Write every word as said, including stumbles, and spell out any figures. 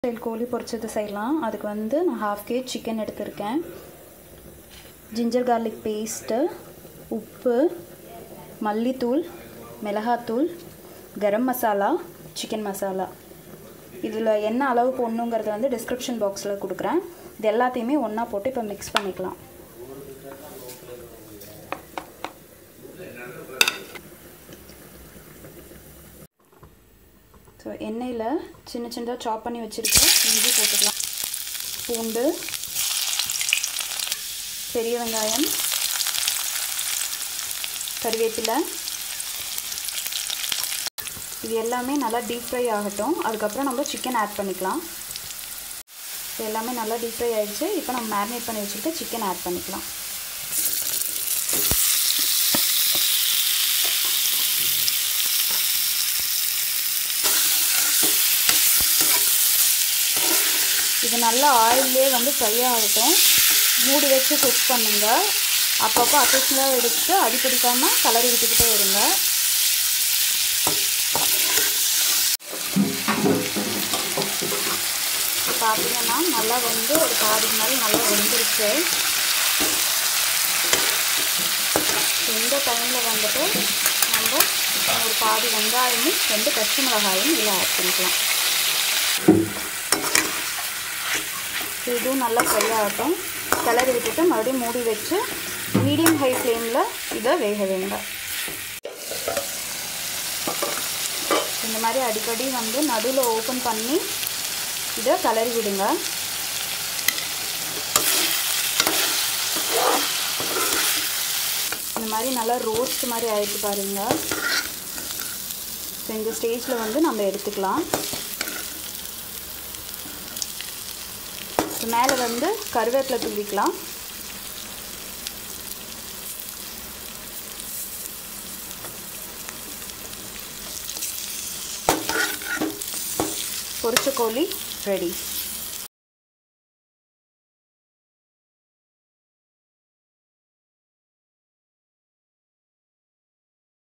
Style கோழி பொரிச்சது செய்யலாம். அதுக்கு வந்து நான் ஹாஃப் கேஜ் சிக்கன் எடுத்திருக்கேன். ஜிஞ்சர் கார்லிக் பேஸ்ட்டு, உப்பு, மல்லித்தூள், மிளகாத்தூள், கரம் மசாலா, சிக்கன் மசாலா. இதில் என்ன அளவு போடணுங்கிறத வந்து டிஸ்கிரிப்ஷன் பாக்ஸில் கொடுக்குறேன். இது எல்லாத்தையுமே ஒன்றா போட்டு இப்போ மிக்ஸ் பண்ணிக்கலாம். ஸோ எண்ணெயில் சின்ன சின்னதாக சாப் பண்ணி வச்சுருக்கேன் இஞ்சி போட்டுக்கலாம். பூண்டு, பெரிய வெங்காயம், கறிவேப்பிலை, இது எல்லாமே நல்லா டீப் ஃப்ரை ஆகட்டும். அதுக்கப்புறம் நம்ம சிக்கன் ஆட் பண்ணிக்கலாம். இது எல்லாமே நல்லா டீப் ஃப்ரை ஆகிடுச்சு. இப்போ நம்ம மேரினேட் பண்ணி வச்சுக்கிட்டு சிக்கன் ஆட் பண்ணிக்கலாம். இது நல்லா ஆயிலே வந்து ஃப்ரை ஆகட்டும். மூடி வச்சு குக் பண்ணுங்க. அப்பப்போ அக்கேஷனலாக எடுத்து அடி பிடிக்காமல் கலரி விட்டுக்கிட்டே இருங்க. பார்த்தீங்கன்னா நல்லா வந்து ஒரு பாதிக்கு மேலே நல்லா வெந்துருச்சு. இந்த டைமில் வந்துட்டு நம்ம ஒரு பாதி வெங்காயமும் ரெண்டு பச்சை மிளகாயும் இதில் ஆட் பண்ணிக்கலாம். இதுவும் நல்லா ஃப்ரை ஆகட்டும். கிளறி விட்டுட்டு மறுபடியும் மூடி வச்சு மீடியம் ஹை ஃப்ளேமில் இதை வேக வைங்க. இந்த மாதிரி அடிக்கடி வந்து நடுவில் ஓப்பன் பண்ணி இதை கிளறி விடுங்க. இந்த மாதிரி நல்லா ரோஸ்ட் மாதிரி ஆகிட்டு பாருங்க. இந்த ஸ்டேஜில் வந்து நம்ம எடுத்துக்கலாம். மேலே வந்து கருவேப்பிலை தூவிக்கலாம். பொரிச்ச கோழி ரெடி.